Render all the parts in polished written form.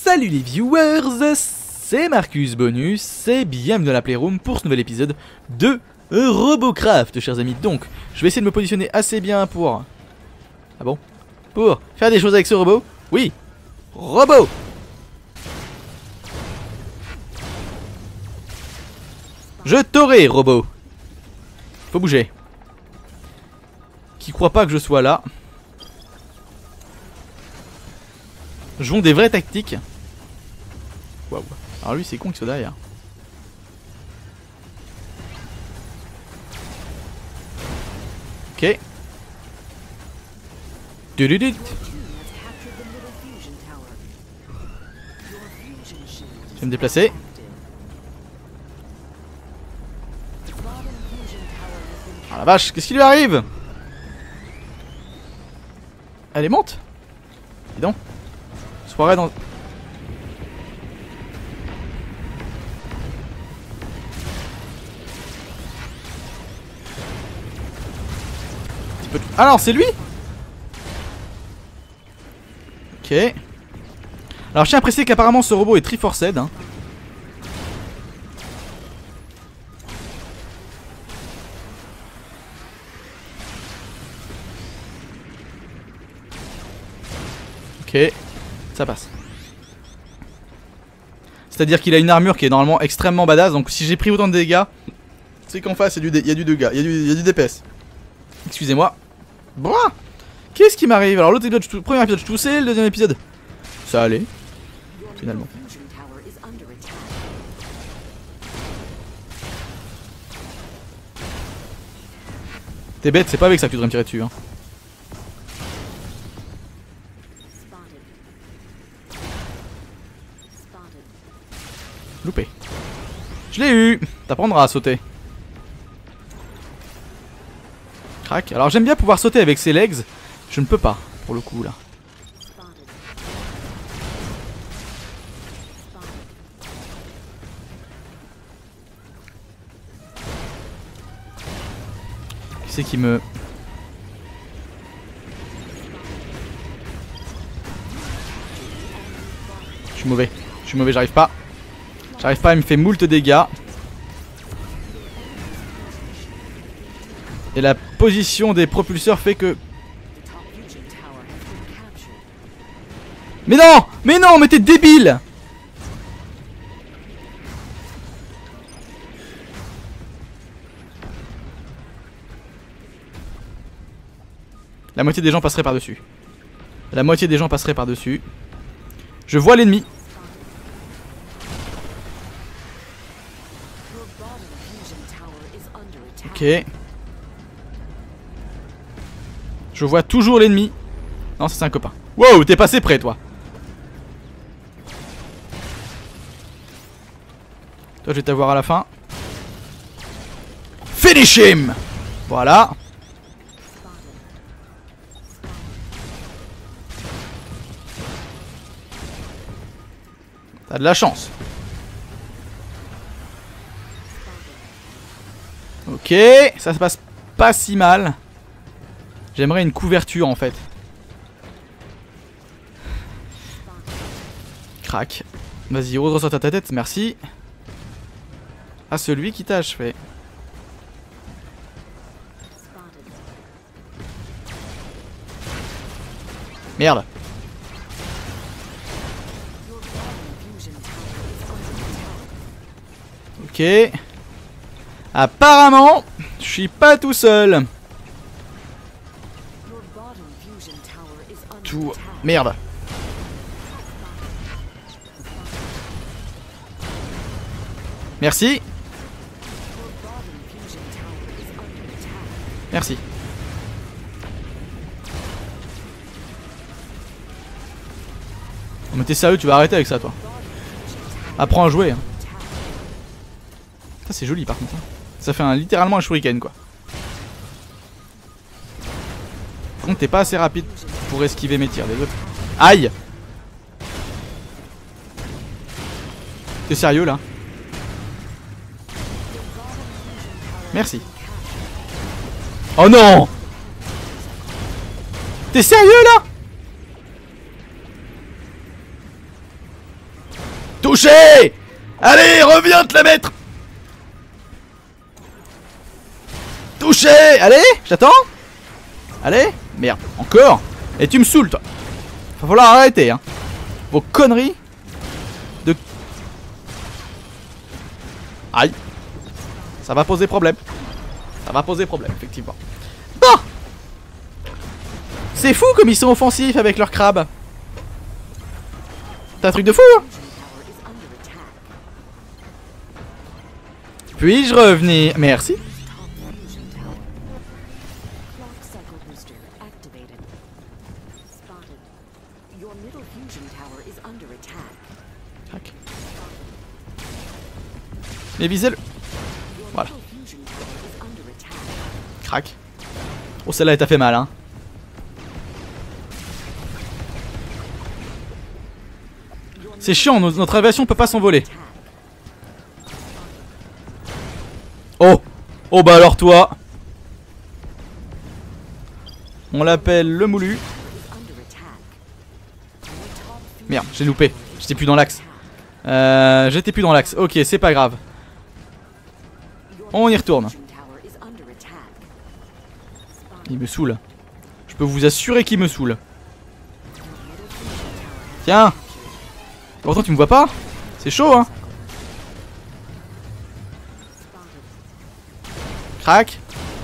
Salut les viewers, c'est Marcus Bonus et bienvenue dans la Playroom pour ce nouvel épisode de Robocraft, chers amis. Donc, je vais essayer de me positionner assez bien pour... Ah bon? Pour faire des choses avec ce robot? Oui! Robot! Je t'aurai, robot! Faut bouger. Qui croit pas que je sois là? Jouons des vraies tactiques. Waouh. Alors lui c'est con qu'il soit derrière. Ok. Je vais me déplacer. Ah la vache, qu'est-ce qui lui arrive? Elle est monte? Dis donc. Soirée dans... Ah non, c'est lui? Ok. Alors je tiens à préciser qu'apparemment ce robot est Triforced hein. Ok. Ça passe. C'est-à-dire qu'il a une armure qui est normalement extrêmement badass. Donc si j'ai pris autant de dégâts, c'est qu'en face il y a du dégât, il y a du DPS. Excusez-moi. Bra. Qu'est-ce qui m'arrive? Alors l'autre épisode, premier épisode je toussais, le deuxième épisode ça allait. Finalement. T'es bête, c'est pas avec ça que tu devrais me tirer dessus hein. Loupé. Je l'ai eu. T'apprendras à sauter. Crac. Alors j'aime bien pouvoir sauter avec ses legs. Je ne peux pas pour le coup là. Qui c'est qui me... Je suis mauvais, j'arrive pas. J'arrive pas, il me fait moult dégâts. Et la position des propulseurs fait que... Mais non! Mais non! Mais t'es débile! La moitié des gens passeraient par-dessus. La moitié des gens passeraient par-dessus. Je vois l'ennemi. Ok. Je vois toujours l'ennemi. Non, c'est un copain. Wow, t'es passé près, toi. Toi, je vais t'avoir à la fin. Finish him! Voilà. T'as de la chance. Ok, ça se passe pas si mal. J'aimerais une couverture en fait. Crac. Vas-y, redresse ta tête, merci. Ah, celui qui t'a achevé. Merde. Ok. Apparemment, je suis pas tout seul. Tout... Merde. Merci. Merci. Oh, mais t'es sérieux, tu vas arrêter avec ça toi. Apprends à jouer hein. Ça c'est joli par contre hein. Ça fait littéralement un shuriken quoi. Par contre t'es pas assez rapide pour esquiver mes tirs des autres. Aïe. T'es sérieux là? Merci. Oh non! T'es sérieux là? Touché! Allez, reviens te la mettre! Touché! Allez, j'attends! Allez! Merde, encore! Et tu me saoules, toi! Va falloir arrêter, hein! Vos conneries! De... Aïe! Ça va poser problème. Ça va poser problème, effectivement. Bon! C'est fou comme ils sont offensifs avec leurs crabes! C'est un truc de fou, hein! Puis-je revenir? Merci. Crac. Mais visez-le. Voilà. Crac. Oh, celle-là, elle t'a fait mal, hein. C'est chiant, notre aviation peut pas s'envoler. Oh! Oh bah alors toi! On l'appelle le moulu. Merde, j'ai loupé. J'étais plus dans l'axe. J'étais plus dans l'axe. Ok, c'est pas grave. On y retourne. Il me saoule. Je peux vous assurer qu'il me saoule. Tiens! Pourtant tu me vois pas? C'est chaud, hein? Crac.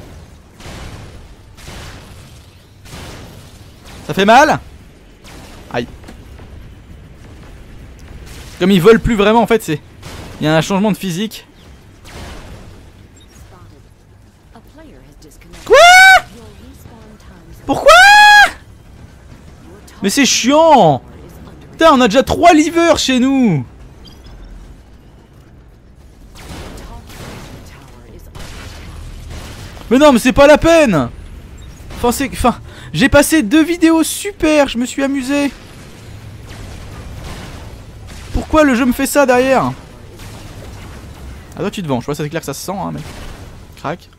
Ça fait mal? Aïe. Comme ils volent plus vraiment en fait, c'est... Il y a un changement de physique. Quoi? Pourquoi? Mais c'est chiant. Putain, on a déjà 3 livers chez nous. Mais non, mais c'est pas la peine. Enfin, j'ai passé 2 vidéos super, je me suis amusé. Pourquoi le jeu me fait ça derrière? Ah toi tu te vends, je vois ça c'est clair que ça se sent hein mec. Crac.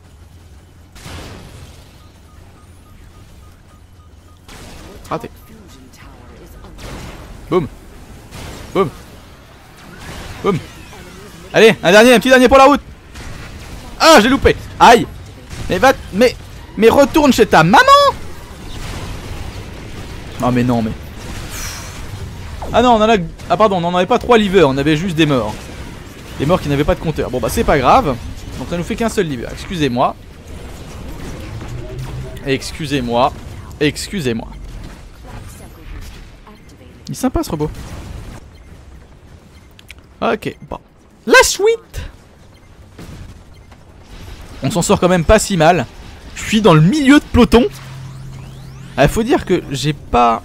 Raté. Boum. Boum. Boum. Allez, un petit dernier pour la route. Ah, j'ai loupé. Aïe. Mais retourne chez ta maman. Oh mais non mais. Ah non, on en a... Ah pardon, on n'en avait pas 3 livers, on avait juste des morts. Des morts qui n'avaient pas de compteur. Bon bah c'est pas grave. Donc ça nous fait qu'un seul liver. Excusez-moi. Excusez-moi. Excusez-moi. Il est sympa ce robot. Ok, bon. La suite. On s'en sort quand même pas si mal. Je suis dans le milieu de peloton. Ah, faut dire que j'ai pas...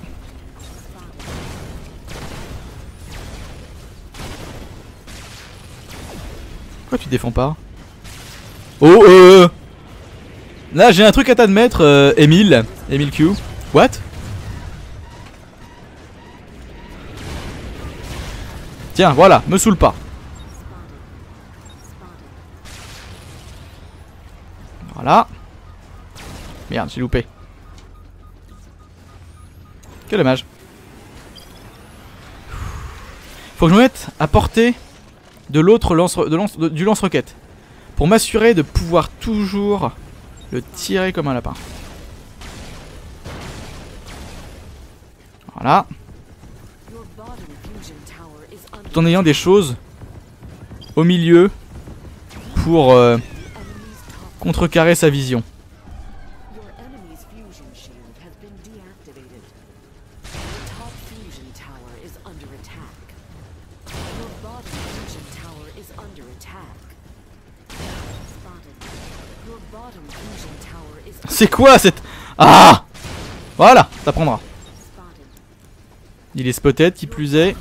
Pourquoi tu te défends pas? Oh là j'ai un truc à t'admettre, Emile Q. What? Tiens, voilà, me saoule pas. Voilà. Merde, j'ai loupé. Quel dommage. Faut que je me mette à portée de l'autre du lance-roquette. Pour m'assurer de pouvoir toujours le tirer comme un lapin. Voilà. Tout en ayant des choses au milieu pour contrecarrer sa vision. C'est quoi cette... Ah! Voilà, ça prendra. Il est spotted, qui plus est.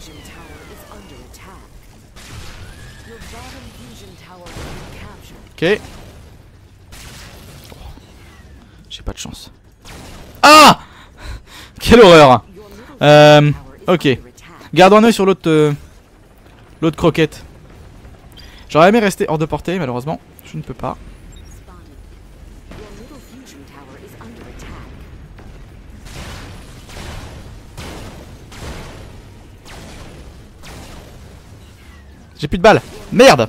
Ok. J'ai pas de chance. Ah! Quelle horreur. Ok. Garde un oeil sur l'autre l'autre croquette. J'aurais aimé rester hors de portée, malheureusement. Je ne peux pas. J'ai plus de balles. Merde.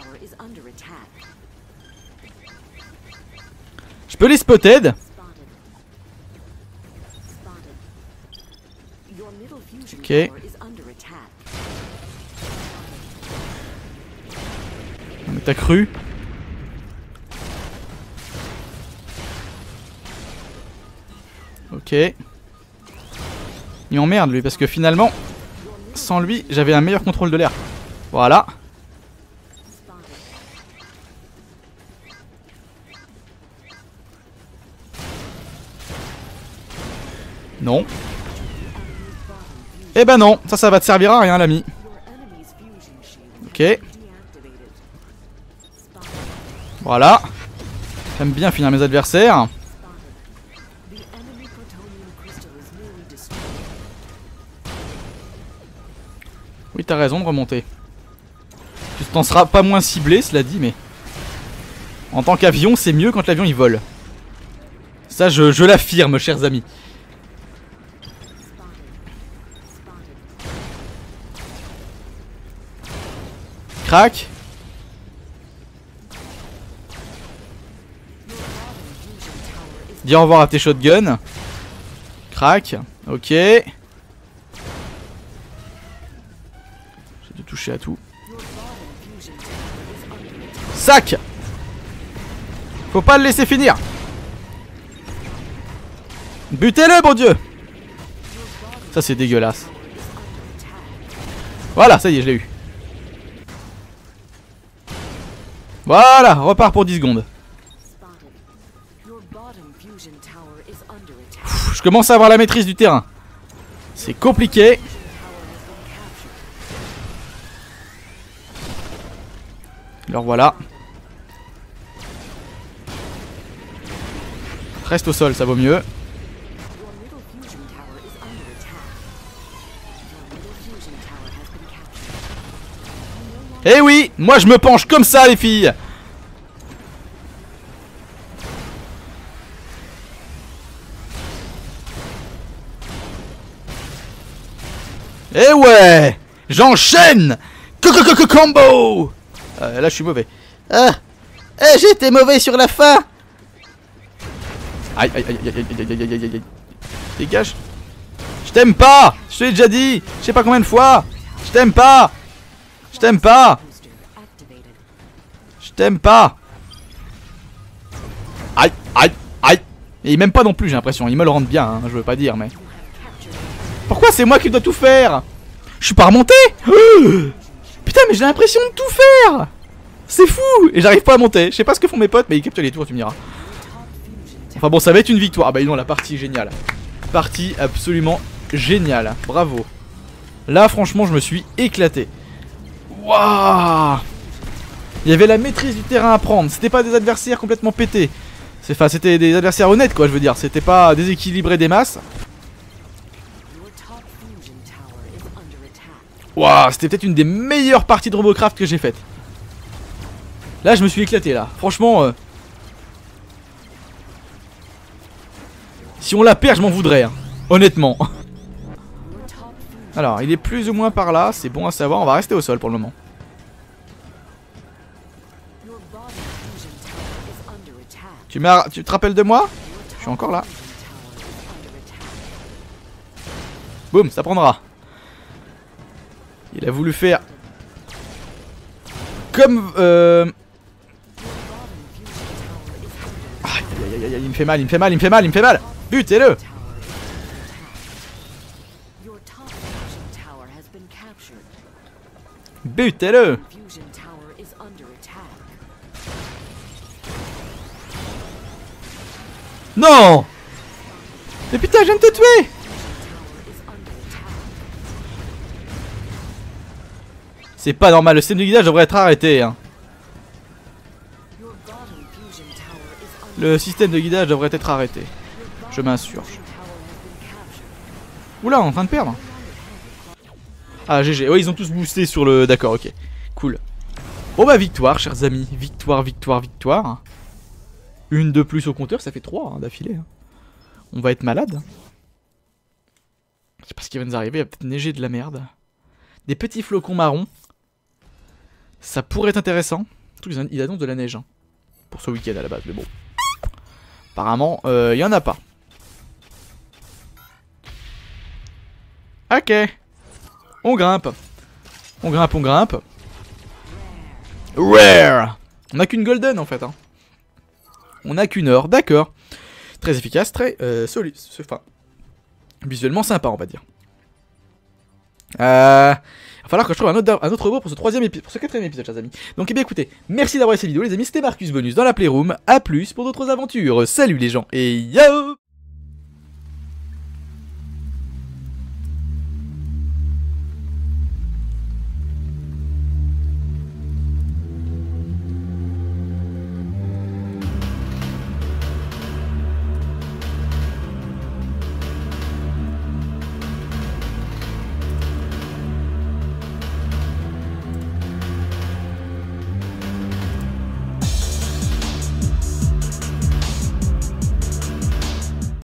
Je peux les spotted. Ok. Non mais t'as cru? Ok. Il m'emmerde lui parce que finalement, sans lui, j'avais un meilleur contrôle de l'air. Voilà. Non. Eh ben non, ça va te servir à rien l'ami. Ok. Voilà. J'aime bien finir mes adversaires. Oui, t'as raison de remonter. Tu t'en seras pas moins ciblé, cela dit, mais... En tant qu'avion, c'est mieux quand l'avion il vole. Ça, je l'affirme, chers amis. Crac. Dis au revoir à tes shotguns. Crac. Ok. J'ai dû toucher à tout. Sac. Faut pas le laisser finir. Butez-le, bon Dieu. Ça c'est dégueulasse. Voilà, ça y est, je l'ai eu. Voilà, repart pour 10 secondes. Pff, je commence à avoir la maîtrise du terrain. C'est compliqué. Alors voilà. Reste au sol, ça vaut mieux. Eh oui, moi je me penche comme ça les filles. Eh ouais, j'enchaîne. Combo. Là je suis mauvais. Ah, j'ai été mauvais sur la fin. Aïe aïe aïe aïe aïe aïe aïe aïe aïe. Dégage. Je t'aime pas. Je te l'ai déjà dit. Je sais pas combien de fois. Je t'aime pas. Je t'aime pas. Je t'aime pas. Aïe aïe aïe. Et il m'aime pas non plus, j'ai l'impression. Il me le rend bien, hein, je veux pas dire mais. Pourquoi c'est moi qui dois tout faire? Je suis pas remonté. Putain mais j'ai l'impression de tout faire. C'est fou. Et j'arrive pas à monter. Je sais pas ce que font mes potes mais ils capturent les tours, tu me diras. Enfin bon, ça va être une victoire. Ah bah non, la partie est géniale. Partie absolument géniale. Bravo. Là franchement je me suis éclaté. Waouh. Il y avait la maîtrise du terrain à prendre. C'était pas des adversaires complètement pétés. Enfin c'était des adversaires honnêtes quoi, je veux dire. C'était pas déséquilibré des masses. Waouh, c'était peut-être une des meilleures parties de Robocraft que j'ai faites. Là je me suis éclaté là. Franchement si on la perd je m'en voudrais hein. Honnêtement. Alors il est plus ou moins par là. C'est bon à savoir. On va rester au sol pour le moment. Tu te rappelles de moi? Je suis encore là. Boum, ça prendra. Il a voulu faire comme aïe aïe aïe aïe, il me fait mal, il me fait mal, il me fait mal, il me fait mal. Butez-le. Butez-le. Non. Mais putain, je viens de te tuer. C'est pas normal, le système de guidage devrait être arrêté hein. Le système de guidage devrait être arrêté. Je m'insurge. Oula, on est en train de perdre. Ah GG, ouais ils ont tous boosté sur le... D'accord, ok. Cool. Bon bah victoire chers amis. Victoire, victoire, victoire. Une de plus au compteur, ça fait 3 hein, d'affilée hein. On va être malade. Je sais pas ce qui va nous arriver, il va peut-être neiger de la merde. Des petits flocons marrons. Ça pourrait être intéressant. Surtout qu'ils annoncent de la neige hein, pour ce week-end à la base, mais bon. Apparemment, il y en a pas. Ok. On grimpe. On grimpe, on grimpe. Rare. On a qu'une golden en fait. Hein. On a qu'une heure, d'accord. Très efficace, très solide. Enfin, visuellement sympa, on va dire. Il va falloir que je trouve un autre robot pour ce pour ce 4ème épisode, chers amis. Donc, eh bien, écoutez, merci d'avoir regardé cette vidéo, les amis. C'était Marcus Bonus dans la Playroom. A plus pour d'autres aventures. Salut les gens et yo!